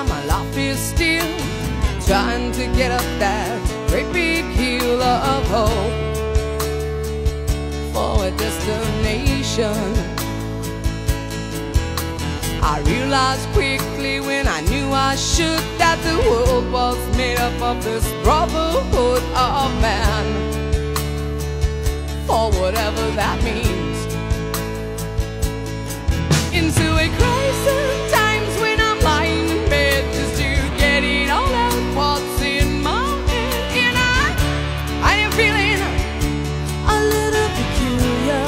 my life is still trying to get up that great big hill of hope for a destination. I realized quickly when I knew I should that the world was made up of this brotherhood of man, for whatever that means. Into a crisis times when I'm lying in bed just to get it all out what's in my head. And I am feeling a little peculiar.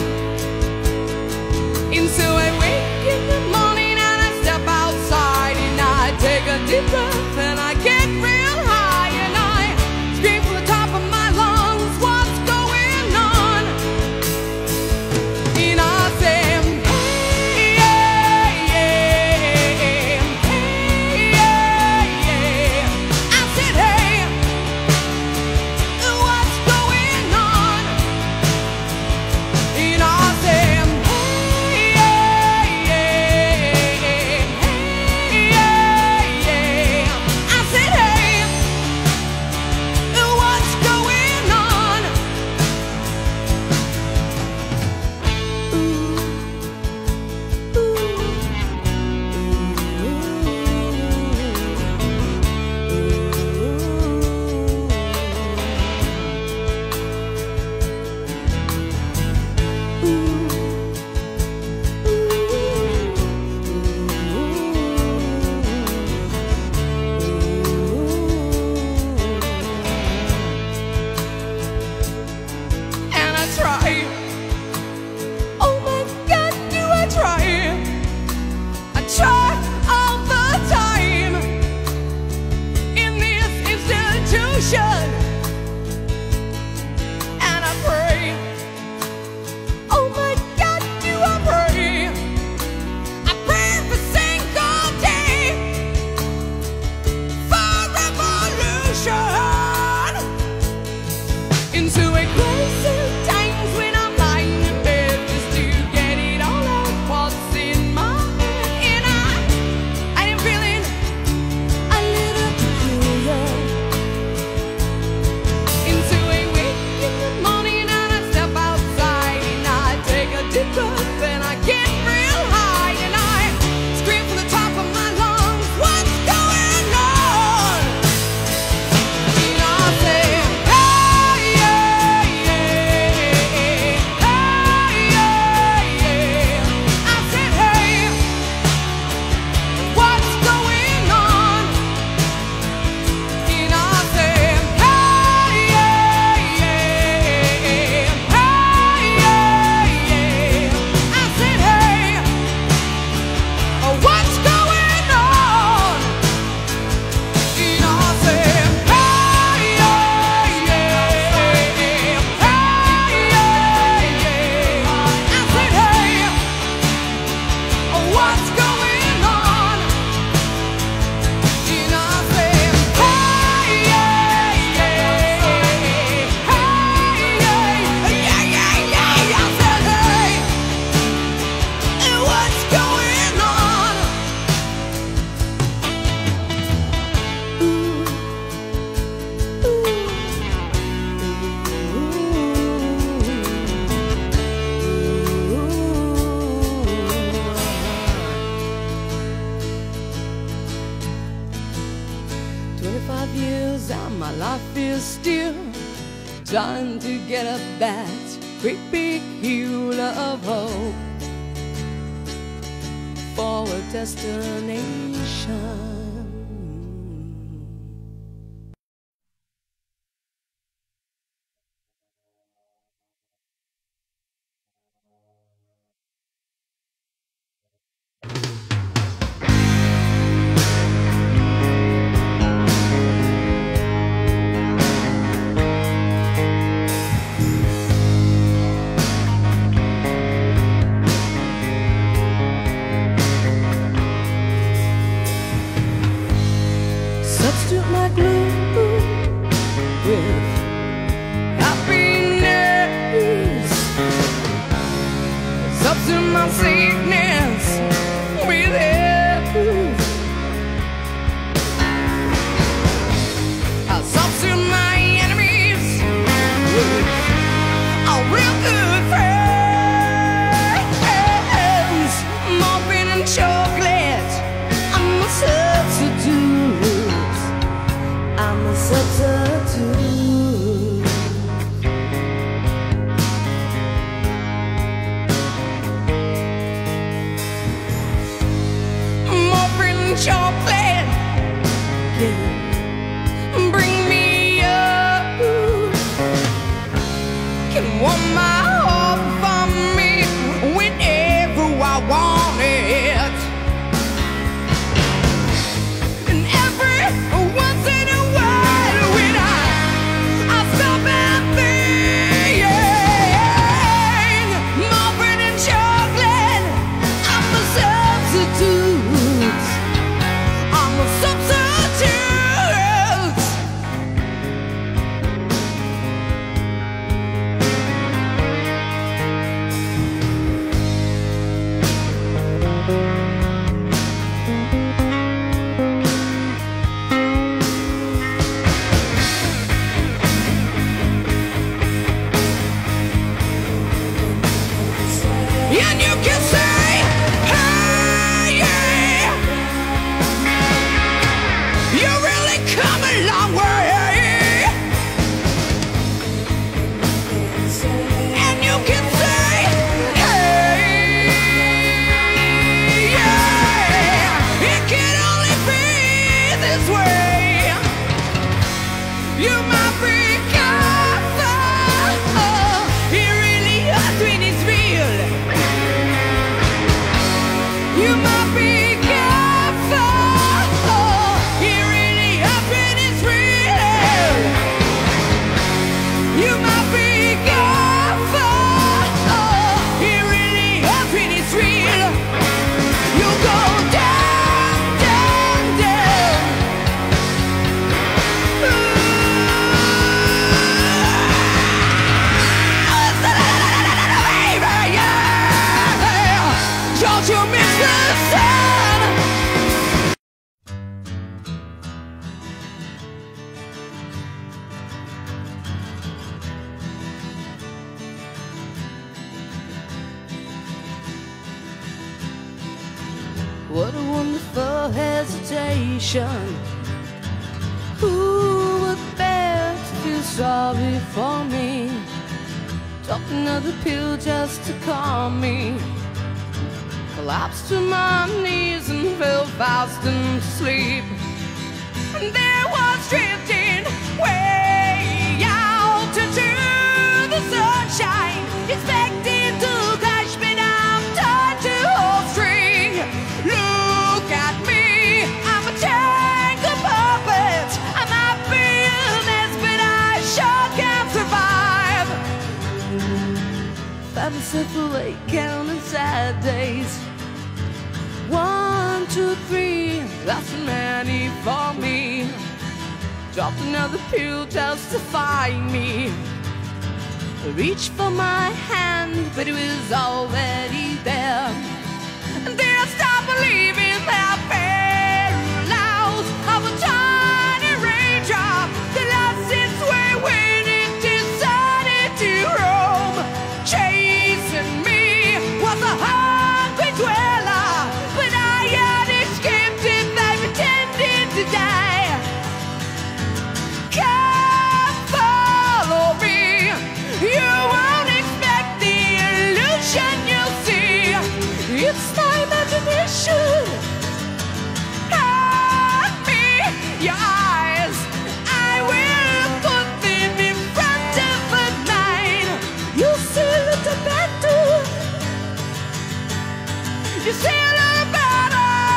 And so I wake in the morning and I step outside and I take a deep breath and I get real high and I scream from the top of my lungs, what's going on? And I say, trying to get up that great big hill of hope for a destination. chocolate can bring me up, can warm my heart for me whenever I want it. And every once in a while when I stop and think, muffin and chocolate, I'm a substitute. I'm a substitute. And you can say, hey, yeah, you really come a long way. And you can say, hey, yeah, it can only be this way. You might be careful, it really hurts when it's real. You might be careful, it really hurts when it's real. You might be careful, it really hurts when it's real. You go down, down, down. Baby, yeah. Don't you miss the sun? What a wonderful hesitation. Who would bear to feel sorry for me? Dropped another pill just to calm me. Collapsed to my knees and fell fast into sleep. And there was drifting way out into the sunshine, expecting to catch me. I'm tied to a string. Look at me, I'm a tangled puppet. I might be a mess, but I sure can survive. Found myself awake counting sad days. 1, 2, 3, that's many for me. Dropped another pill just to find me. Reached for my hand, but it was already there. And then I stopped believing that paralyzed of a tiny raindrop that lost its way when it decided to roam. Chasing me was a hungry dweller, but I had escaped it by pretending to die. Come follow me, you won't expect the illusion you'll see. It's my imagination. Hand me your eyes, I will put them in front of mine. You'll see a little better. You see a little better.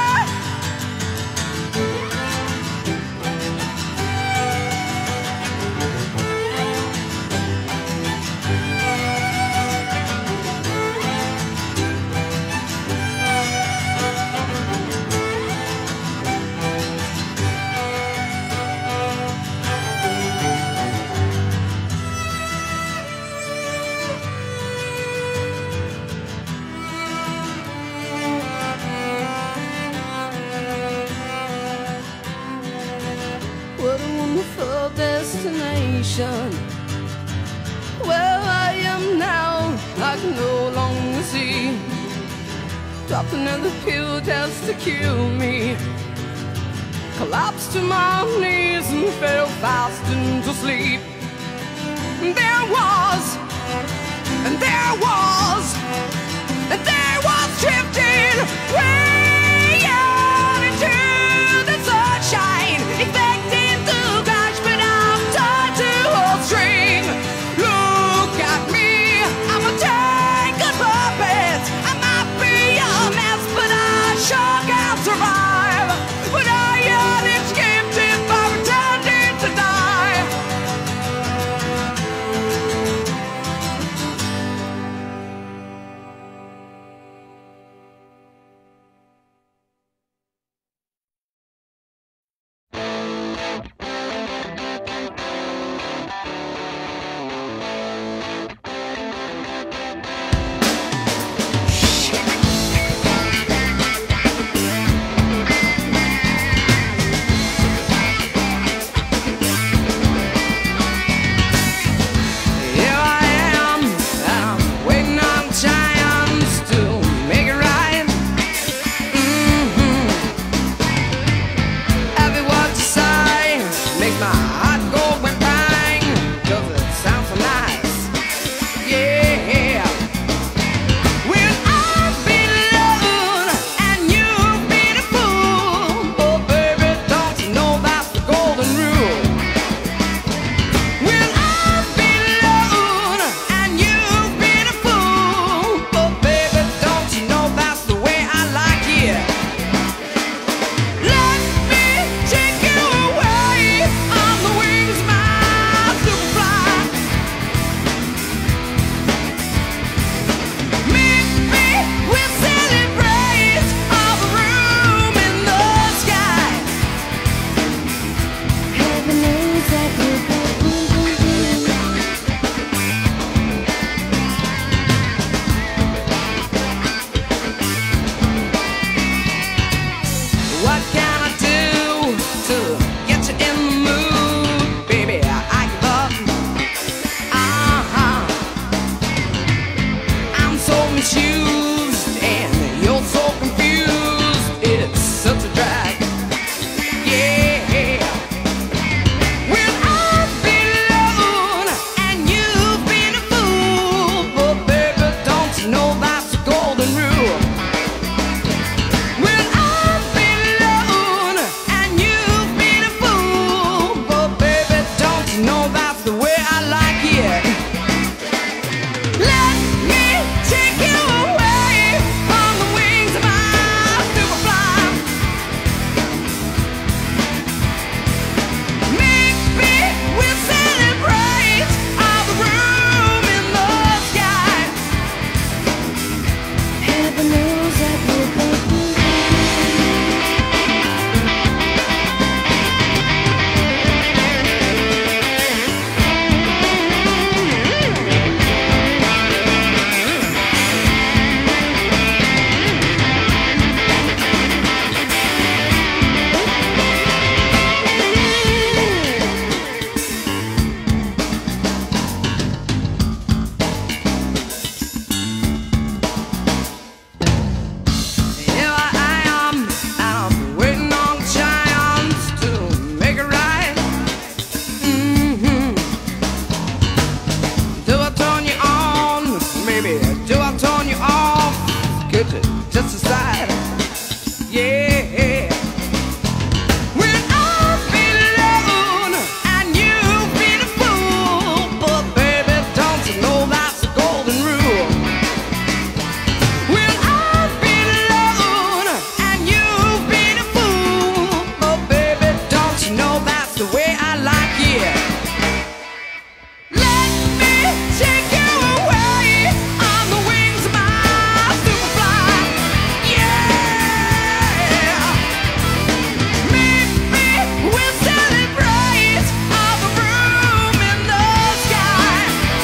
What a wonderful destination. Where I am now, I can no longer see. Dropped another pill just to kill me. Collapsed to my knees and fell fast into sleep. There was, and there was, and there was drifting way out into just aside. Yeah. When I've been alone and you've been a fool, but baby, don't you know that's the golden rule? When I've been alone and you've been a fool, but baby, don't you know that's the way I like it? Let me take you away on the wings of my superfly. Yeah. Maybe we'll celebrate all the room in the sky.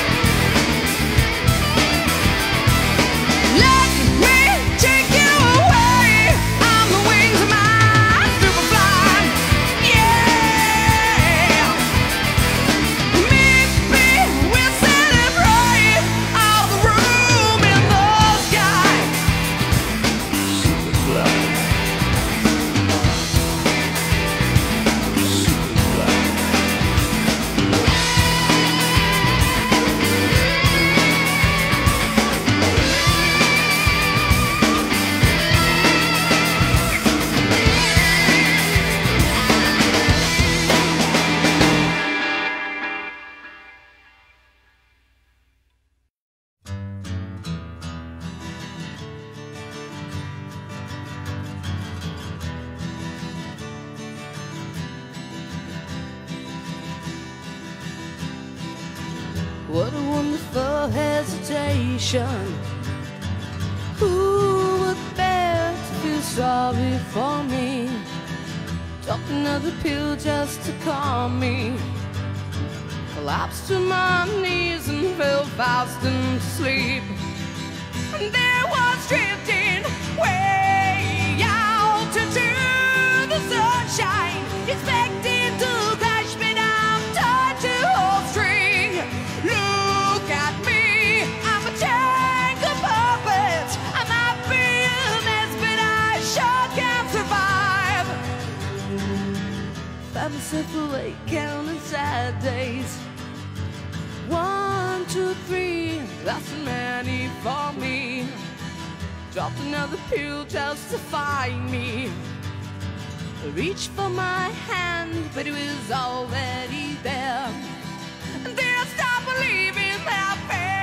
Let me take you away on the wings of my superfly. Yeah. Maybe we'll celebrate all the room in the sky. What a wonderful hesitation. Who would bear to feel sorry for me? Dropped another pill just to calm me. Collapsed to my knees and fell fast into sleep. And there was drifting way out into the sunshine, expecting to crash me down, tied to a string. Look at me, I'm a tank of puppets. I might be a mess, but I sure can't survive. Found myself awake, counting sad days. 1, 2, 3, that's many for me. Dropped another pill just to find me. Reached for my hand, but it was already there. And then I stopped believing that pain.